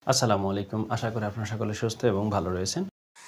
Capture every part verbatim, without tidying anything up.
আসসালামু আলাইকুম। আশা করি আপনারা সকলে সুস্থ এবং ভালো রয়েছেন।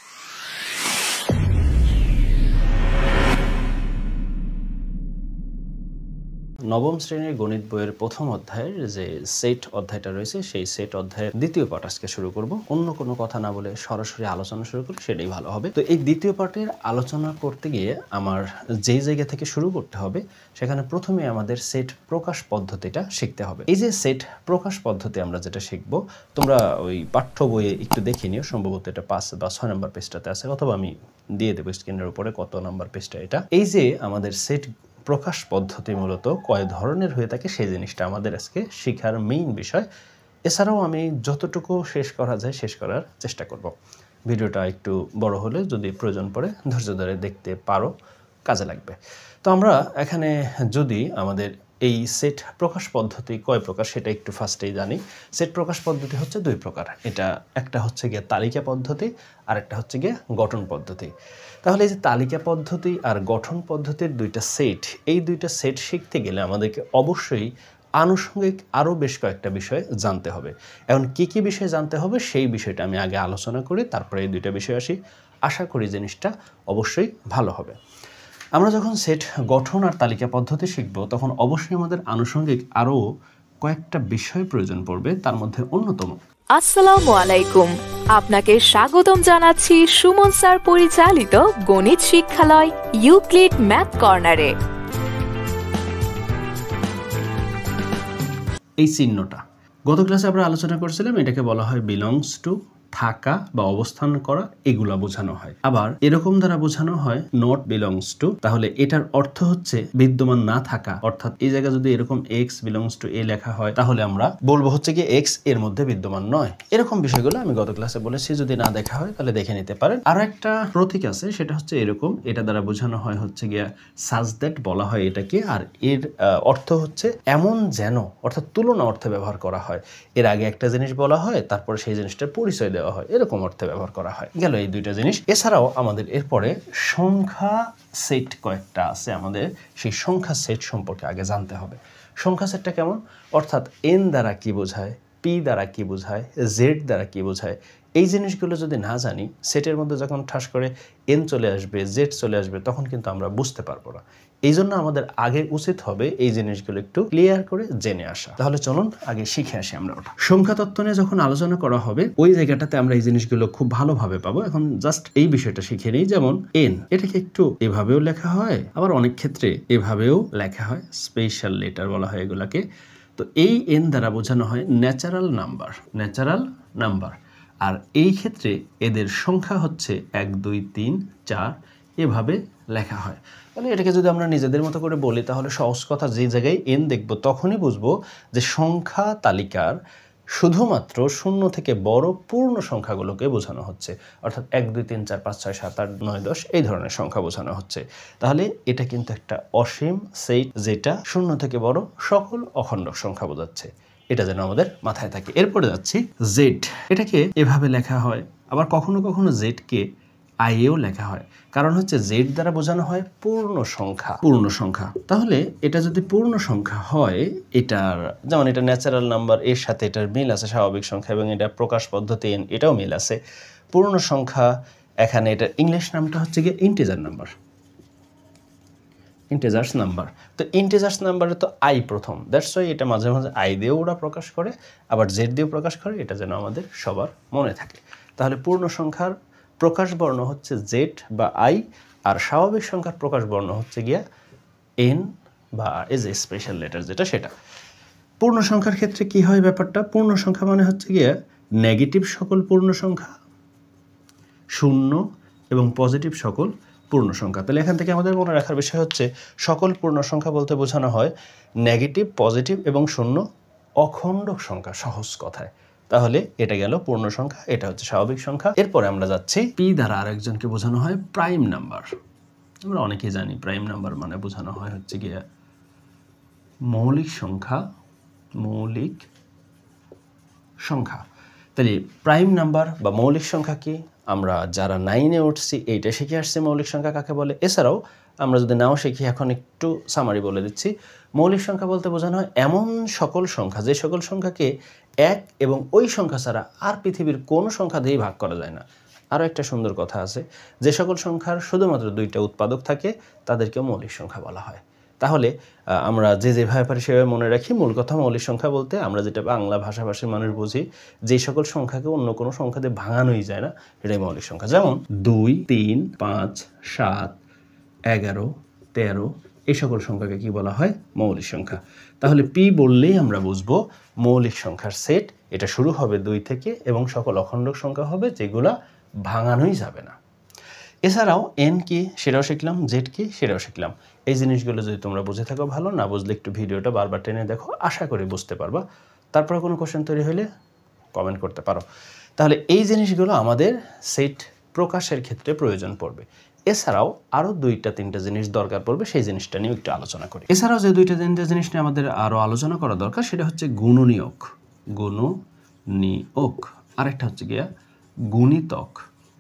নবম শ্রেণীর গণিত বইয়ের প্রথম অধ্যায়ের যে সেট অধ্যায়টা রয়েছে সেই সেট অধ্যায়ের দ্বিতীয় পাঠ আজকে শুরু করব। অন্য কোনো কথা না বলে সরাসরি আলোচনা শুরু করলে সেটাই ভালো হবে। তো এই দ্বিতীয় পাঠের আলোচনা করতে গিয়ে আমার যেই জায়গা থেকে শুরু করতে হবে সেখানে প্রথমে আমাদের সেট প্রকাশ পদ্ধতিটা শিখতে হবে। এই যে সেট প্রকাশ পদ্ধতি আমরা যেটা শিখব, তোমরা ওই পাঠ্য বইয়ে একটু দেখে নিও, সম্ভবত এটা পাঁচ বা ছয় নম্বর পেজটাতে আছে, অথবা আমি দিয়ে দেবো স্ক্রিনের উপরে কত নম্বর পেজটা এটা। এই যে আমাদের সেট প্রকাশ পদ্ধতি মূলত কয় ধরনের হয়ে থাকে সেই জিনিসটা আমাদের আজকে শেখার মেইন বিষয়। এছাড়াও আমি যতটুকু শেষ করা যায় শেষ করার চেষ্টা করব। ভিডিওটা একটু বড় হলে যদি প্রয়োজন পড়ে ধৈর্য ধরে দেখতে পারো, কাজে লাগবে। তো আমরা এখানে যদি আমাদের এই সেট প্রকাশ পদ্ধতি কয় প্রকার সেটা একটু ফার্স্টেই জানি। সেট প্রকাশ পদ্ধতি হচ্ছে দুই প্রকার। এটা একটা হচ্ছে গিয়ে তালিকা পদ্ধতি আর একটা হচ্ছে গিয়ে গঠন পদ্ধতি। তাহলে এই যে তালিকা পদ্ধতি আর গঠন পদ্ধতির দুইটা সেট, এই দুইটা সেট শিখতে গেলে আমাদেরকে অবশ্যই আনুষঙ্গিক আরও বেশ কয়েকটা বিষয় জানতে হবে। এখন কী কী বিষয় জানতে হবে সেই বিষয়টা আমি আগে আলোচনা করি, তারপরে এই দুইটা বিষয় আসি। আশা করি জিনিসটা অবশ্যই ভালো হবে। আমরা যখন সেট গঠন আর তালিকা পদ্ধতি শিখব তখন অবশ্যই আমাদের আনুষঙ্গিক আরও কয়েকটা বিষয় প্রয়োজন পড়বে। তার মধ্যে অন্যতম, আসসালামু আলাইকুম, আপনাকে স্বাগতম জানাচ্ছি সুমন স্যার পরিচালিত গণিত শিক্ষালয় ইউক্লিড ম্যাথ কর্নারে। এই চিহ্নটা গত ক্লাসে আমরা আলোচনা করছিলাম, এটাকে বলা হয় বিলংস টু, থাকা বা অবস্থান করা, এগুলা বোঝানো হয়। আবার এরকম দ্বারা বোঝানো হয় নট বিলংস টু, তাহলে এটার অর্থ হচ্ছে বিদ্যমান না থাকা। অর্থাৎ এই জায়গায় যদি এরকম এক্স বিলংস টু এ লেখা হয় তাহলে আমরা বলবো হচ্ছে কি এক্স এর মধ্যে বিদ্যমান নয়। এরকম বিষয়গুলো আমি গত ক্লাসে বলেছি, যদি না দেখা হয় তাহলে দেখে নিতে পারেন। আর একটা প্রতীক আছে, সেটা হচ্ছে এরকম, এটা দ্বারা বোঝানো হয় হচ্ছে গিয়া সাজ দ্যাট বলা হয় এটাকে। আর এর অর্থ হচ্ছে এমন যেন, অর্থাৎ তুলনা অর্থে ব্যবহার করা হয়। এর আগে একটা জিনিস বলা হয়, তারপরে সেই জিনিসটার পরিচয় দেওয়া হয়, এরকম অর্থে ব্যবহার করা হয়। গেল এই দুইটা জিনিস। এছাড়াও আমাদের এরপরে সংখ্যা সেট কয়েকটা আছে, আমাদের সেই সংখ্যা সেট সম্পর্কে আগে জানতে হবে। সংখ্যা সেটটা কেমন, অর্থাৎ এন দ্বারা কি বোঝায়, পি দ্বারা কি বোঝায়, জেড দ্বারা কি বোঝায়, এই জিনিসগুলো যদি না জানি, সেটের মধ্যে যখন ঠাস করে এন চলে আসবে, জেড চলে আসবে, তখন কিন্তু আমরা বুঝতে পারবো না। এই জন্য আমাদের আগে উচিত হবে এই জিনিসগুলো একটু ক্লিয়ার করে জেনে আসা। তাহলে চলুন আগে শিখে আসি আমরা ওটা। সংখ্যা তত্ত্ব নিয়ে যখন আলোচনা করা হবে ওই জায়গাটাতে আমরা এই জিনিসগুলো খুব ভালোভাবে পাবো। এখন জাস্ট এই বিষয়টা শিখে নিই। যেমন এন, এটাকে একটু এভাবেও লেখা হয়, আবার অনেক ক্ষেত্রে এভাবেও লেখা হয়, স্পেশাল লেটার বলা হয় এগুলাকে। তো এই এন দ্বারা বোঝানো হয় ন্যাচারাল নাম্বার, ন্যাচারাল নাম্বার। আর এই ক্ষেত্রে এদের সংখ্যা হচ্ছে এক দুই তিন চার, এভাবে লেখা হয়। তাহলে এটাকে যদি আমরা নিজেদের মতো করে বলি তাহলে সহজ কথা, যে জায়গায় এন দেখব তখনই বুঝবো যে সংখ্যা তালিকার শুধুমাত্র শূন্য থেকে বড় পূর্ণ সংখ্যাগুলোকে বোঝানো হচ্ছে। অর্থাৎ এক দুই তিন চার পাঁচ ছয় সাত আট নয় দশ এই ধরনের সংখ্যা বোঝানো হচ্ছে। তাহলে এটা কিন্তু একটা অসীম সেট, যেটা শূন্য থেকে বড় সকল অখণ্ড সংখ্যা বোঝাচ্ছে। এটা যেন আমাদের মাথায় থাকে। এরপরে যাচ্ছি জেড, এটাকে এভাবে লেখা হয়, আবার কখনো কখনো জেডকে আইয়েও লেখা হয়। কারণ হচ্ছে জেড দ্বারা বোঝানো হয় পূর্ণ সংখ্যা, পূর্ণ সংখ্যা। তাহলে এটা যদি পূর্ণ সংখ্যা হয়, এটার যেমন এটা ন্যাচারাল নাম্বার, এর সাথে এটার মিল আছে স্বাভাবিক সংখ্যা, এবং এটা প্রকাশ পদ্ধতি এন, এটাও মিল আছে। পূর্ণ সংখ্যা, এখানে এটার ইংলিশ নামটা হচ্ছে গিয়ে ইন্টিজার নাম্বার, ইন্টিজার্স নাম্বার। তো ইন্টিজার্স নাম্বারে তো আই প্রথম, দ্যাটস ওয়াই এটা মাঝে মাঝে আই দিয়েও ওরা প্রকাশ করে, আবার জেড দিয়েও প্রকাশ করে, এটা যেন আমাদের সবার মনে থাকে। তাহলে পূর্ণ সংখ্যার প্রকাশ বর্ণ হচ্ছে জেড বা আই, আর স্বাভাবিক সংখ্যার প্রকাশ বর্ণ হচ্ছে গিয়া এন বা এজ এ স্পেশাল লেটার যেটা, সেটা। পূর্ণ সংখ্যার ক্ষেত্রে কি হয় ব্যাপারটা, পূর্ণ সংখ্যা মানে হচ্ছে গিয়া নেগেটিভ সকল পূর্ণ সংখ্যা, শূন্য এবং পজিটিভ সকল পূর্ণ সংখ্যা। তাহলে এখান থেকে আমাদের মনে রাখার বিষয় হচ্ছে সকল পূর্ণ সংখ্যা বলতে বোঝানো হয় নেগেটিভ, পজিটিভ এবং শূন্য অখণ্ড সংখ্যা, সহজ কথায়। তাহলে এটা গেল পূর্ণ সংখ্যা, এটা হচ্ছে স্বাভাবিক সংখ্যা। এরপরে আমরা যাচ্ছি পি দ্বারা আরেকজনকে বোঝানো হয় প্রাইম নাম্বার। আমরা অনেকেই জানি প্রাইম নাম্বার মানে বোঝানো হয় হচ্ছে গিয়ে মৌলিক সংখ্যা, মৌলিক সংখ্যা। তাহলে প্রাইম নাম্বার বা মৌলিক সংখ্যা কি, আমরা যারা নাইনে উঠছি এইটা শিখে আসছি মৌলিক সংখ্যা কাকে বলে। এছাড়াও আমরা যদি নাও শিখি, এখন একটু সামারি বলে দিচ্ছি। মৌলিক সংখ্যা বলতে বোঝানো হয় এমন সকল সংখ্যা, যে সকল সংখ্যাকে এক এবং ওই সংখ্যা ছাড়া আর পৃথিবীর কোনো সংখ্যা দিয়েই ভাগ করা যায় না। আরও একটা সুন্দর কথা আছে, যে সকল সংখ্যার শুধুমাত্র দুইটা উৎপাদক থাকে তাদেরকে মৌলিক সংখ্যা বলা হয়। তাহলে আমরা যে যেভাবে পারি সেভাবে মনে রাখি, মূল কথা মৌলিক সংখ্যা বলতে আমরা যেটা বাংলা ভাষাভাষীর মানুষ বুঝি, যে সকল সংখ্যাকে অন্য কোনো সংখ্যা দিয়ে ভাঙানোই যায় না, এটাই মৌলিক সংখ্যা। যেমন দুই, তিন, পাঁচ, সাত, এগারো, তেরো, এই সকল সংখ্যাকে কি বলা হয়? মৌলিক সংখ্যা। তাহলে পি বললেই আমরা বুঝবো মৌলিক সংখ্যার সেট, এটা শুরু হবে দুই থেকে এবং সকল অখণ্ডক সংখ্যা হবে যেগুলা ভাঙানোই যাবে না। এছাড়াও এন কি সেটাও শিখলাম, জেড কি সেটাও শিখলাম। এই জিনিসগুলো যদি তোমরা বুঝে থাকো ভালো, না বুঝলে একটু ভিডিওটা বারবার টেনে দেখো, আশা করি বুঝতে পারবা। তারপরে কোনো কোশ্চেন তৈরি হলে কমেন্ট করতে পারো। তাহলে এই জিনিসগুলো আমাদের সেট প্রকাশের ক্ষেত্রে প্রয়োজন পড়বে। এছাড়াও আরও দুইটা তিনটা জিনিস দরকার পড়বে, সেই জিনিসটা নিয়ে একটু আলোচনা করি। এছাড়াও যে দুইটা তিনটা জিনিস নিয়ে আমাদের আরও আলোচনা করা দরকার সেটা হচ্ছে গুণনীয়ক, গুণনীয়ক, আরেকটা হচ্ছে গিয়া গুণিতক।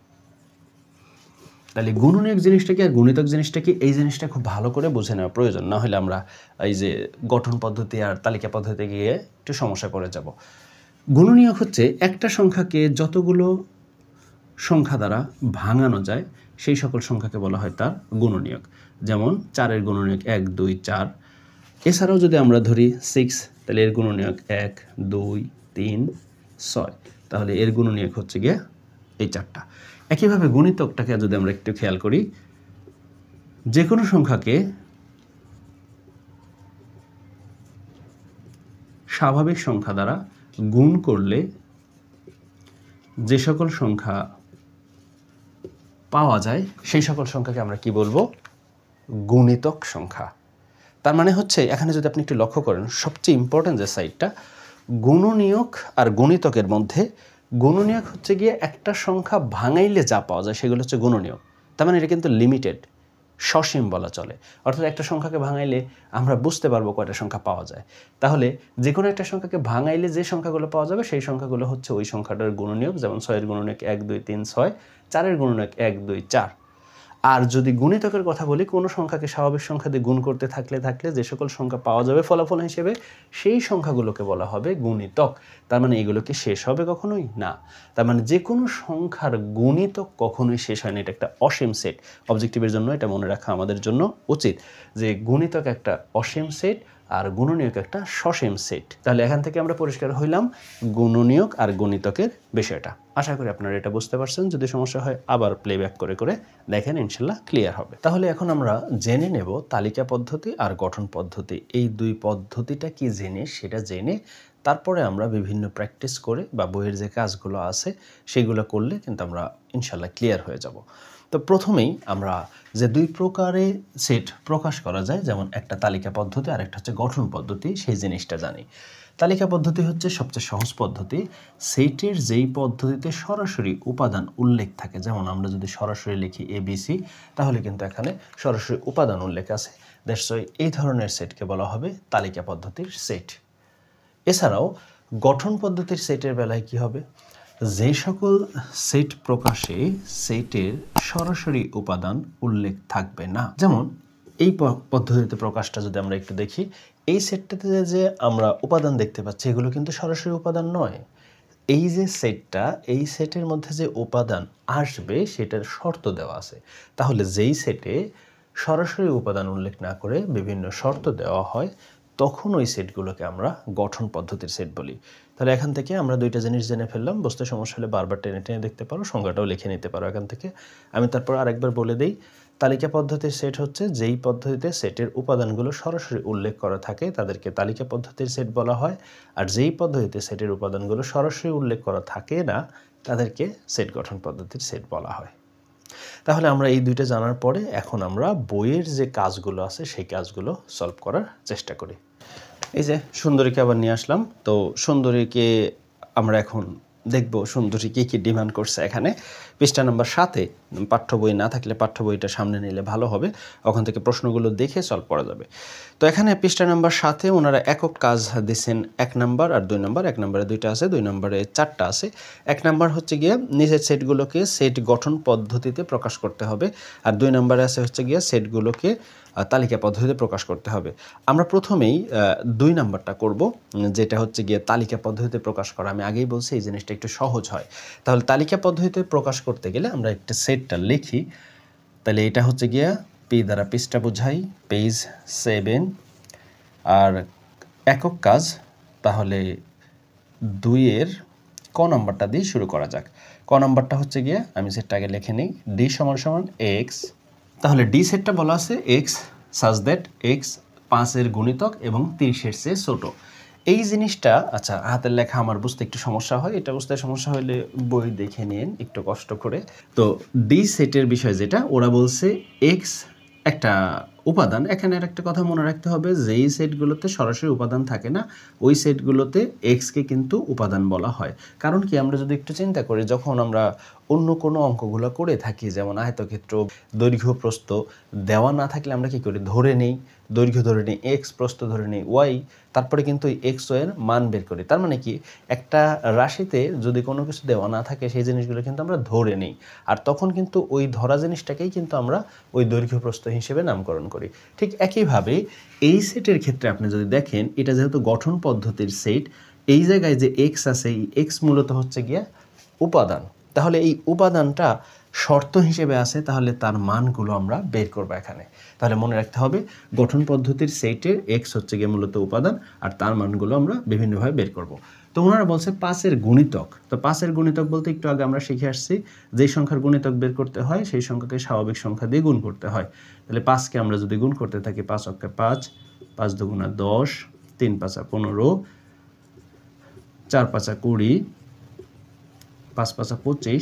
তাহলে গুণনীয়ক জিনিসটা কি আর গুণিতক জিনিসটা কি, এই জিনিসটা খুব ভালো করে বুঝে নেওয়া প্রয়োজন, না হলে আমরা এই যে গঠন পদ্ধতি আর তালিকা পদ্ধতিতে গিয়ে একটু সমস্যায় পড়ে যাব। গুণনীয়ক হচ্ছে একটা সংখ্যাকে যতগুলো সংখ্যা দ্বারা ভাঙানো যায় সেই সকল সংখ্যাকে বলা হয় তার গুণনীয়ক। যেমন চারের গুণনীয়ক এক, দুই, চার। এছাড়াও যদি আমরা ধরি সিক্স, তাহলে এর গুণনীয়ক এক, দুই, তিন, ছয়, তাহলে এর গুণনীয়ক হচ্ছে গিয়ে এই চারটা। একইভাবে গুণিতকটাকে যদি আমরা একটু খেয়াল করি, যে কোনো সংখ্যাকে স্বাভাবিক সংখ্যা দ্বারা গুণ করলে যে সকল সংখ্যা পাওয়া যায় সেই সকল সংখ্যাকে আমরা কি বলবো? গুণিতক সংখ্যা। তার মানে হচ্ছে এখানে যদি আপনি একটু লক্ষ্য করেন, সবচেয়ে ইম্পর্টেন্ট যে সাইডটা, গুণনীয়ক আর গুণিতকের মধ্যে গুণনীয়ক হচ্ছে গিয়ে একটা সংখ্যা ভাঙাইলে যা পাওয়া যায় সেগুলো হচ্ছে গুণনীয়ক। তার মানে এটা কিন্তু লিমিটেড, সসীম বলা চলে। অর্থাৎ একটা সংখ্যাকে ভাঙাইলে আমরা বুঝতে পারবো কয়টা সংখ্যা পাওয়া যায়। তাহলে যে কোনো একটা সংখ্যাকে ভাঙাইলে যে সংখ্যাগুলো পাওয়া যাবে সেই সংখ্যাগুলো হচ্ছে ওই সংখ্যাটার গুণনীয়ক। যেমন ছয়ের গুণনীয়ক এক, দুই, তিন, ছয়, চারের গুণনীয়ক এক, দুই, চার। আর যদি গুণিতকের কথা বলি, কোনো সংখ্যাকে স্বাভাবিক সংখ্যা দিয়ে গুণ করতে থাকলে থাকলে যে সকল সংখ্যা পাওয়া যাবে ফলাফল হিসেবে সেই সংখ্যাগুলোকে বলা হবে গুণিতক। তার মানে এগুলো কি শেষ হবে? কখনোই না। তার মানে যে কোনো সংখ্যার গুণিতক কখনোই শেষ হয় না, এটা একটা অসীম সেট। অবজেক্টিভের জন্য এটা মনে রাখা আমাদের জন্য উচিত যে গুণিতক একটা অসীম সেট আর গুণনীয়ক একটা সসীম সেট। তাহলে এখান থেকে আমরা পরিষ্কার হইলাম গুণনীয়ক আর গুণিতকের বিষয়টা। আশা করি আপনারা এটা বুঝতে পারছেন। যদি সমস্যা হয় আবার প্লেব্যাক করে করে দেখেন, ইনশাল্লাহ ক্লিয়ার হবে। তাহলে এখন আমরা জেনে নেব তালিকা পদ্ধতি আর গঠন পদ্ধতি, এই দুই পদ্ধতিটা কি জিনিস সেটা জেনে তারপরে আমরা বিভিন্ন প্র্যাকটিস করে বা বইয়ের যে কাজগুলো আছে সেগুলো করলে কিন্তু আমরা ইনশাল্লাহ ক্লিয়ার হয়ে যাব। তো প্রথমেই আমরা যে দুই প্রকারে সেট প্রকাশ করা যায়, যেমন একটা তালিকা পদ্ধতি আর একটা হচ্ছে গঠন পদ্ধতি, সেই জিনিসটা জানি। তালিকা পদ্ধতি হচ্ছে সবচেয়ে সহজ পদ্ধতি। সেটের যেই পদ্ধতিতে সরাসরি উপাদান উল্লেখ থাকে, যেমন আমরা যদি সরাসরি লিখি এ বি সি, তাহলে কিন্তু এখানে সরাসরি উপাদান উল্লেখ আছে। দ্যাটস ওয়াই এই ধরনের সেটকে বলা হবে তালিকা পদ্ধতির সেট। এছাড়াও গঠন পদ্ধতির সেটের বেলায় কি হবে? যে সকল সেট প্রকাশে সেটের সরাসরি উপাদান উল্লেখ থাকবে না। যেমন এই পদ্ধতিতে প্রকাশটা যদি আমরা একটু দেখি, এই সেটটাতে যে আমরা উপাদান দেখতে পাচ্ছি এগুলো কিন্তু সরাসরি উপাদান নয়। এই যে সেটটা, এই সেটের মধ্যে যে উপাদান আসবে সেটার শর্ত দেওয়া আছে। তাহলে যেই সেটে সরাসরি উপাদান উল্লেখ না করে বিভিন্ন শর্ত দেওয়া হয় তখন ওই সেটগুলোকে আমরা গঠন পদ্ধতির সেট বলি। তাহলে এখান থেকে আমরা দুইটা জিনিস জেনে ফেললাম। বুঝতে সমস্যা হলে বারবার টেনে টেনে দেখতে পারো, সংজ্ঞাটাও লিখে নিতে পারো এখান থেকে। আমি তারপর আরেকবার বলে দিই, তালিকা পদ্ধতির সেট হচ্ছে যেই পদ্ধতিতে সেটের উপাদানগুলো সরাসরি উল্লেখ করা থাকে তাদেরকে তালিকা পদ্ধতির সেট বলা হয়, আর যেই পদ্ধতিতে সেটের উপাদানগুলো সরাসরি উল্লেখ করা থাকে না তাদেরকে সেট গঠন পদ্ধতির সেট বলা হয়। তাহলে আমরা এই দুইটা জানার পরে এখন আমরা বইয়ের যে কাজগুলো আছে সেই কাজগুলো সলভ করার চেষ্টা করি। এই যে সুন্দরীকে আবার নিয়ে আসলাম। তো সুন্দরীকে আমরা এখন দেখব সুন্দরী কী কী ডিমান্ড করছে। এখানে পৃষ্ঠা নাম্বার সাতে, পাঠ্য বই না থাকলে পাঠ্য বইটা সামনে নিলে ভালো হবে, ওখান থেকে প্রশ্নগুলো দেখে সলভ করা যাবে। তো এখানে পৃষ্ঠা নাম্বার সাতে ওনারা একক কাজ দিচ্ছেন, এক নাম্বার আর দুই নাম্বার। এক নম্বরে দুইটা আছে, দুই নম্বরে চারটা আছে। এক নাম্বার হচ্ছে গিয়ে নিজের সেটগুলোকে সেট গঠন পদ্ধতিতে প্রকাশ করতে হবে, আর দুই নম্বরে আছে হচ্ছে গিয়ে সেটগুলোকে তালিকা পদ্ধতিতে প্রকাশ করতে হবে। আমরা প্রথমেই দুই নাম্বারটা করব, যেটা হচ্ছে গিয়ে তালিকা পদ্ধতিতে প্রকাশ করা। আমি আগেই বলছি এই জিনিসটা একটু সহজ হয়। তাহলে তালিকা পদ্ধতিতে প্রকাশ করতে গেলে আমরা একটা সেটটা লিখি। তাহলে এটা হচ্ছে গিয়া পি দ্বারা পৃষ্ঠা বোঝাই, পেজ সেভেন। আর একক কাজ, তাহলে দুইয়ের ক নাম্বারটা দিয়ে শুরু করা যাক। ক নাম্বারটা হচ্ছে গিয়ে আমি সেটটা আগে লিখে নিই, ডি সমান সমান এক্স। তাহলে ডি সেটটা বলা আছে এক্স সাজ দ্যাট এক্স পাঁচের গুণিতক এবং তিরিশের চেয়ে ছোট। এই জিনিসটা আচ্ছা হাতের লেখা আমার বুঝতে একটু সমস্যা হয়, এটা বুঝতে সমস্যা হলে বই দেখে নিন একটু কষ্ট করে। তো ডি সেটের বিষয় যেটা, ওরা বলছে এক্স একটা উপাদান। এখানে আর একটা কথা মনে রাখতে হবে, যেই সেটগুলোতে সরাসরি উপাদান থাকে না ওই সেটগুলোতে এক্সকে কিন্তু উপাদান বলা হয়। কারণ কি, আমরা যদি একটু চিন্তা করি, যখন আমরা অন্য কোনো অঙ্কগুলো করে থাকি, যেমন আয়তক্ষেত্র দৈর্ঘ্য প্রস্থ দেওয়া না থাকলে আমরা কি করি, ধরে নেই দৈর্ঘ্য ধরে নেই এক্স, প্রস্থ ধরে নেই ওয়াই, তারপরে কিন্তু এক্স ওয়ের মান বের করি। তার মানে কি, একটা রাশিতে যদি কোনো কিছু দেওয়া না থাকে সেই জিনিসগুলো কিন্তু আমরা ধরে নিই, আর তখন কিন্তু ওই ধরা জিনিসটাকেই কিন্তু আমরা ওই দৈর্ঘ্য প্রস্থ হিসেবে নামকরণ করি। ঠিক একইভাবে এই সেটের ক্ষেত্রে আপনি যদি দেখেন, এটা যেহেতু গঠন পদ্ধতির সেট, এই জায়গায় যে এক্স আছে, এই এক্স মূলত হচ্ছে গিয়া উপাদান। তাহলে এই উপাদানটা শর্ত হিসেবে আছে, তাহলে তার মানগুলো আমরা বের করবো এখানে। তাহলে মনে রাখতে হবে, গঠন পদ্ধতির সেটের এক্স হচ্ছে গিয়ে মূলত উপাদান, আর তার মানগুলো আমরা বিভিন্নভাবে বের করব। তো ওনারা বলছে পাঁচের গুণিতক। তো পাঁচের গুণিতক বলতে একটু আগে আমরা শিখে আসছি, যেই সংখ্যার গুণিতক বের করতে হয় সেই সংখ্যাকে স্বাভাবিক সংখ্যা দিয়ে গুণ করতে হয়। তাহলে পাঁচকে আমরা যদি গুণ করতে থাকি, পাঁচ অক্ষে পাঁচ, পাঁচ দুগুণা দশ, তিন পাঁচা পনেরো, চার পাঁচা কুড়ি, পাঁচ পাঁচা পঁচিশ,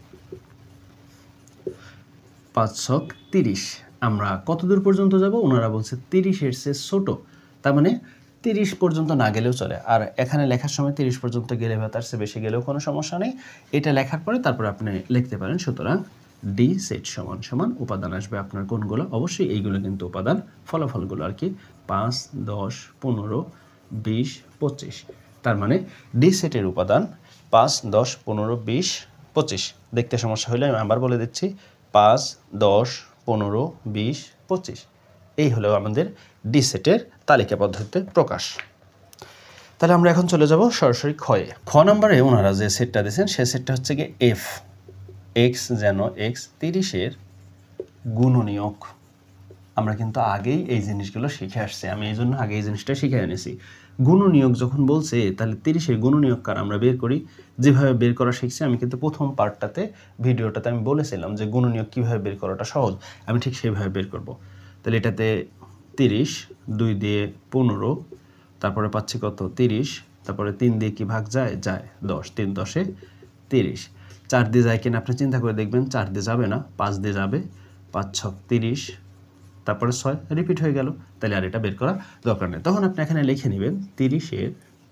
পাঁচ ছক তিরিশ। আমরা কত দূর পর্যন্ত যাব? ওনারা বলছে তিরিশের চেয়ে ছোট, তার মানে তিরিশ পর্যন্ত না গেলেও চলে। আর এখানে লেখার সময় তিরিশ পর্যন্ত গেলে বা তার চেয়ে বেশি গেলেও কোনো সমস্যা নেই। এটা লেখার পরে তারপর আপনি লিখতে পারেন। সুতরাং ডি সেট সমান সমান উপাদান আসবে আপনার কোনগুলো? অবশ্যই এইগুলো কিন্তু উপাদান, ফলাফলগুলো আর কি, পাঁচ, দশ, পনেরো, বিশ, পঁচিশ। তার মানে ডি সেটের উপাদান পাঁচ, দশ, পনেরো, বিশ, পঁচিশ। দেখতে সমস্যা হলে আমি আবার বলে দিচ্ছি, পাঁচ, দশ, পনেরো, বিশ, পঁচিশ। এই হলো আমাদের ডি সেটের তালিকা পদ্ধতিতে প্রকাশ। তাহলে আমরা এখন চলে যাব সরাসরি ক্ষয়ে। খ নম্বরে ওনারা যে সেটটা দিয়েছেন সে সেটটা হচ্ছে গিয়ে এফ এক্স, যেন এক্স তিরিশের গুণনীয়ক। আমরা কিন্তু আগেই এই জিনিসগুলো শিখে আসছি, আমি এই জন্য আগে এই জিনিসটা শিখে এনেছি। গুণনীয়ক যখন বলছে, তাহলে তিরিশের গুণনীয়ক কার আমরা বের করি, যেভাবে বের করা শিখছি। আমি কিন্তু প্রথম পার্টটাতে ভিডিওটাতে আমি বলেছিলাম যে গুণনীয়ক কীভাবে বের করাটা সহজ, আমি ঠিক সেইভাবে বের করব। তাহলে এটাতে তিরিশ, দুই দিয়ে পনেরো, তারপরে পাচ্ছি কত, তিরিশ, তারপরে তিন দিয়ে কি ভাগ যায়, যায় দশ, তিন দশে তিরিশ। চার দিয়ে যায় কিনা আপনি চিন্তা করে দেখবেন, চার দিয়ে যাবে না, পাঁচ দিয়ে যাবে, পাঁচ ছক তিরিশ, তারপরে ছয়, রিপিট হয়ে গেল। তাহলে আর এটা বের করা দরকার নেই। তখন আপনি এখানে লিখে নেবেন তিরিশের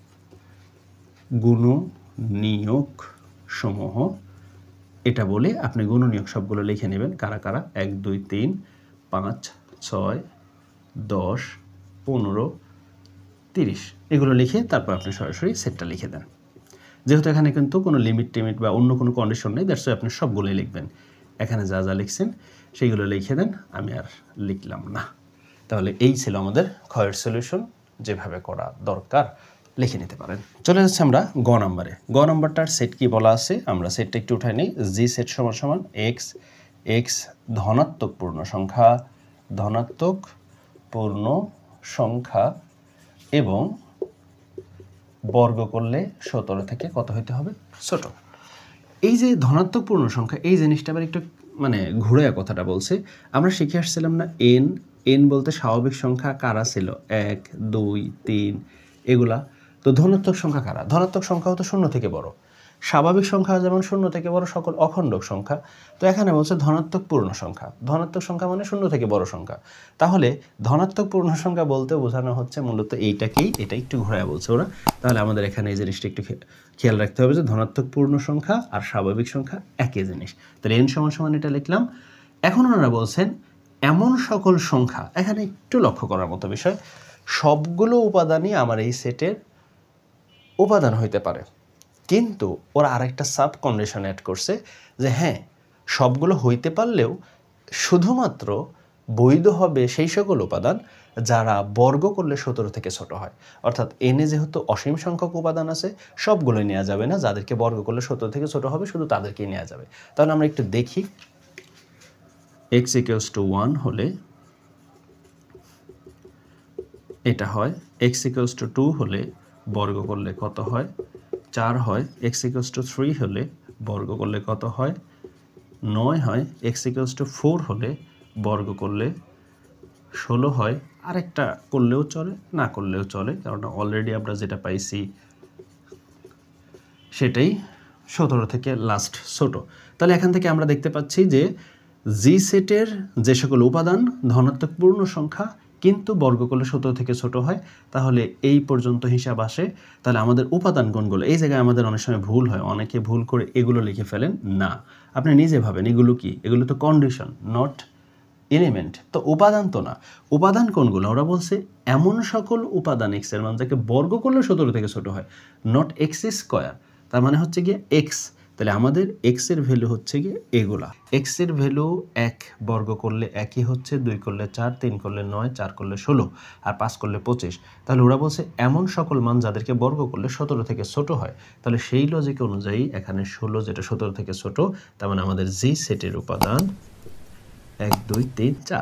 গুণনীয়ক সমূহ, এটা বলে আপনি গুণনীয়ক সবগুলো লিখে নেবেন। কারা কারা? এক, দুই, তিন, পাঁচ, ছয়, দশ, পনেরো, তিরিশ, এগুলো লিখে তারপর আপনি সরাসরি সেটটা লিখে দেন। যেহেতু এখানে কিন্তু কোনো লিমিট টিমিট বা অন্য কোনো কন্ডিশন নেই, দ্যাটস ওয়াই আপনি সবগুলোই লিখবেন। এখানে যা যা লিখছেন সেইগুলো লিখে দেন, আমি আর লিখলাম না। তাহলে এই ছিল আমাদের ক্ষয়ের সলিউশন, যেভাবে করা দরকার লিখে নিতে পারেন। চলে যাচ্ছে আমরা গ নাম্বারে। গ নাম্বারটার সেট কি বলা আছে, আমরা সেটটা একটু উঠাই নিই। জি সেট সমান সমান এক্স, এক্স ধনাত্মক পূর্ণ সংখ্যা, ধনাত্মক পূর্ণ সংখ্যা এবং বর্গ করলে সতেরো থেকে কত হইতে হবে, ছোট। এই যে ধনাত্মক পূর্ণ সংখ্যা, এই জিনিসটা আবার একটু মানে ঘুরে কথাটা বলছে। আমরা শিখে আসছিলাম না এন, এন বলতে স্বাভাবিক সংখ্যা কারা ছিল, এক, দুই, তিন, এগুলা। তো ধনাত্মক সংখ্যা কারা? ধনাত্মক সংখ্যা হতো শূন্য থেকে বড়। স্বাভাবিক সংখ্যা যেমন শূন্য থেকে বড় সকল অখণ্ডক সংখ্যা। তো এখানে বলছে ধনাত্মক পূর্ণ সংখ্যা। ধনাত্মক সংখ্যা মানে শূন্য থেকে বড় সংখ্যা। তাহলে ধনাত্মক পূর্ণ সংখ্যা বলতে বোঝানো হচ্ছে মূলত এইটাকেই, এটা একটু ঘোরায় বলছে ওরা। তাহলে আমাদের এখানে এই জিনিসটা একটু খেয়াল রাখতে হবে যে ধনাত্মক পূর্ণ সংখ্যা আর স্বাভাবিক সংখ্যা একই জিনিস। তাহলে এন সমান সমান এটা লিখলাম। এখন ওনারা বলছেন এমন সকল সংখ্যা, এখানে একটু লক্ষ্য করার মতো বিষয়, সবগুলো উপাদানই আমার এই সেটের উপাদান হইতে পারে, কিন্তু ওরা আরেকটা সাব কন্ডিশন অ্যাড করছে যে হ্যাঁ, সবগুলো হইতে পারলেও শুধুমাত্র বৈধ হবে সেই সকল উপাদান যারা বর্গ করলে সতেরো থেকে ছোট হয়। অর্থাৎ এনে যেহেতু অসীম সংখ্যক উপাদান আছে, সবগুলোই নেওয়া যাবে না, যাদেরকে বর্গ করলে সতেরো থেকে ছোট হবে শুধু তাদেরকেই নেওয়া যাবে। তাহলে আমরা একটু দেখি, এক্স ইকুয়ালস টু ওয়ান হলে এটা হয়, এক্স ইকুয়ালস টু টু হলে বর্গ করলে কত হয়, চার হয়। এক্স ইকুয়ালস টু থ্রি হলে বর্গ করলে কত হয়, নয় হয়। এক্স ইকুয়ালস টু ফোর হলে বর্গ করলে ষোলো হয়। আরেকটা করলেও চলে, না করলেও চলে, কারণ অলরেডি আমরা যেটা পাইছি সেটাই সতেরো থেকে লাস্ট ছোট। তাহলে এখান থেকে আমরা দেখতে পাচ্ছি যে জি সেটের যে সকল উপাদান ধনাত্মক পূর্ণ সংখ্যা কিন্তু বর্গ করলে সতেরো থেকে ছোট হয়, তাহলে এই পর্যন্ত হিসাব আসে। তাহলে আমাদের উপাদান কোনগুলো, এই জায়গায় আমাদের অনেক সময় ভুল হয়, অনেকে ভুল করে এগুলো লিখে ফেলেন। না, আপনি নিজে ভাবেন এগুলো কি, এগুলো তো কন্ডিশন, নট এলিমেন্ট। তো উপাদান তো না, উপাদান কোনগুলো, ওরা বলছে এমন সকল উপাদান এক্স এর মান যাকে বর্গ করলে সতেরো থেকে ছোট হয়, নট এক্স স্কোয়ার। তার মানে হচ্ছে গিয়ে এক্স। তাহলে আমাদের এক্স এর ভ্যালু হচ্ছে গিয়ে এগুলা। এক্স এর ভ্যালু এক বর্গ করলে একই হচ্ছে, দুই করলে চার, তিন করলে নয়, চার করলে ষোলো, আর পাঁচ করলে পঁচিশ। তাহলে ওরা বলছে এমন সকল মান যাদেরকে বর্গ করলে সতেরো থেকে ছোট হয়। তাহলে সেই লজিক অনুযায়ী এখানে ষোলো যেটা সতেরো থেকে ছোট, তার মানে আমাদের জি সেটের উপাদান এক, দুই, তিন, চার,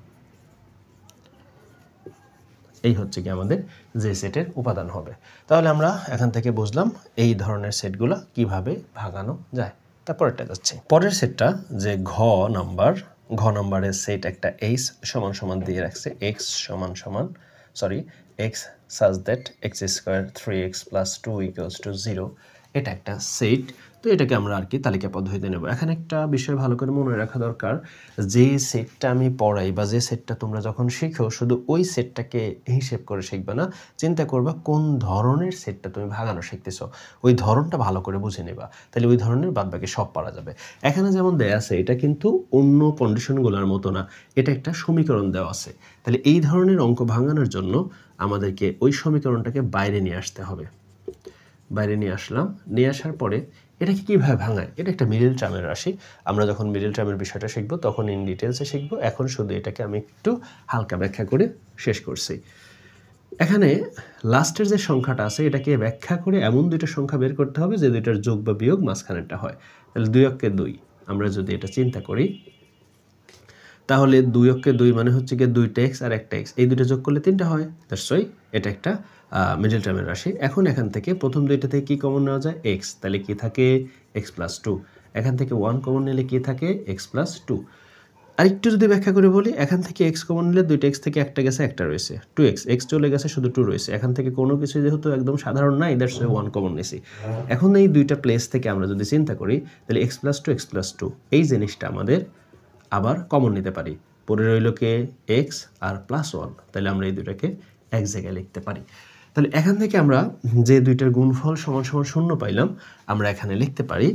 এই হচ্ছে কি আমাদের যে সেটের উপাদান হবে। তাহলে আমরা এখান থেকে বুঝলাম এই ধরনের সেটগুলো কিভাবে ভাগানো যায়। তারপরটা যাচ্ছে পরের সেটটা, যে ঘ নাম্বার, ঘ নাম্বারের সেট একটা এইচ সমান সমান দিয়ে রাখছে, এক্স সমান সমান sorry x such that x square three x plus two equals to zero, এটা একটা সেট। তো এটাকে আমরা আর কি তালিকা পদ্ধতিতে নেব। এখানে একটা বিষয় ভালো করে মনে রাখা দরকার, যে সেটটা আমি পড়াই বা যে সেটটা তোমরা যখন শিখো, শুধু ওই সেটটাকে হিসেব করে শিখবে না, চিন্তা করবা কোন ধরনের সেটটা তুমি ভাগানো শিখতেছো, ওই ধরনটা ভালো করে বুঝে নেবা, তাহলে ওই ধরনের বাদবাকি সব পারা যাবে। এখানে যেমন দেয়া আছে, এটা কিন্তু অন্য কন্ডিশনগুলোর মতো না, এটা একটা সমীকরণ দেওয়া আছে। তাহলে এই ধরনের অঙ্ক ভাঙানোর জন্য আমাদেরকে ওই সমীকরণটাকে বাইরে নিয়ে আসতে হবে। বাইরে নিয়ে আসলাম, নিয়ে আসার পরে এটাকে কীভাবে ভাঙায়, এটা একটা মিডল টার্মের রাশি। আমরা যখন মিডল টার্মের বিষয়টা শিখবো তখন ইন ডিটেলসে শিখবো। এখন শুধু এটাকে আমি একটু হালকা ব্যাখ্যা করে শেষ করছি। এখানে লাস্টের যে সংখ্যাটা আছে, এটাকে ব্যাখ্যা করে এমন দুইটা সংখ্যা বের করতে হবে যে দুইটার যোগ বা বিয়োগ মাঝখানেরটা হয়। তাহলে দুই অক্ষে দুই, আমরা যদি এটা চিন্তা করি, তাহলে দুই অক্ষে দুই মানে হচ্ছে গিয়ে দুইটা এক্স আর একটা এক্স, এই দুটো যোগ করলে তিনটা হয়। দ্যাটস ওয়াই এটা একটা মিডল টার্মের রাশি। এখন এখান থেকে প্রথম দুইটা থেকে কী কমন নেওয়া যায়, এক্স, তাহলে কি থাকে এক্স প্লাস টু। এখান থেকে ওয়ান কমন নিলে কি থাকে, এক্স প্লাস টু। আর একটু যদি ব্যাখ্যা করে বলি, এখান থেকে এক্স কমন নিলে দুইটা এক্স থেকে একটা গেছে, একটা রয়েছে, টু এক্স, এক্স চলে গেছে, শুধু টু রয়েছে। এখান থেকে কোনো কিছু যেহেতু একদম সাধারণ নাই, দ্যাটস ওয়াই ওয়ান কমন নিছি। এখন এই দুইটা প্লেস থেকে আমরা যদি চিন্তা করি, তাহলে x plus two, x plus two, এই জিনিসটা আমাদের আবার কমন নিতে পারি। পরে রইল কে এক্স আর প্লাস ওয়ান, তাহলে আমরা এই দুটাকে এক জায়গায় লিখতে পারি। তাহলে এখান থেকে আমরা যে দুইটার গুণফল সমান সমান শূন্য পাইলাম, আমরা এখানে লিখতে পারি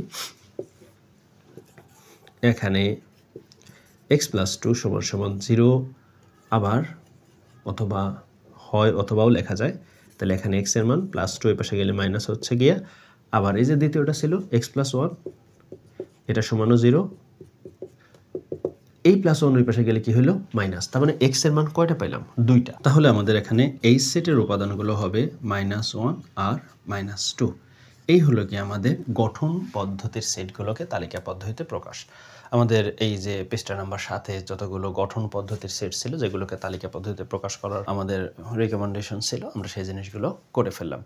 এখানে এক্স প্লাস টু সমান সমান জিরো, আবার অথবা হয় অথবাও লেখা যায়। তাহলে এখানে এক্স এর মান প্লাস টু, এ পাশে গেলে মাইনাস হচ্ছে গিয়া, আবার এই যে দ্বিতীয়টা ছিল এক্স প্লাস ওয়ান, এটা সমানও জিরো, এই প্লাস ওয়ান ওই পাশে গেলে কি হলো, মাইনাস। তার মানে এক্স এর মান কয়টা পাইলাম, দুইটা। তাহলে আমাদের এখানে এই সেটের উপাদানগুলো হবে মাইনাস ওয়ান আর মাইনাস টু। এই হলো কি আমাদের গঠন পদ্ধতির সেটগুলোকে তালিকা পদ্ধতিতে প্রকাশ। আমাদের এই যে পৃষ্ঠা নাম্বার সাথে যতগুলো গঠন পদ্ধতির সেট ছিল, যেগুলোকে তালিকা পদ্ধতিতে প্রকাশ করার আমাদের রিকমেন্ডেশন ছিল, আমরা সেই জিনিসগুলো করে ফেললাম।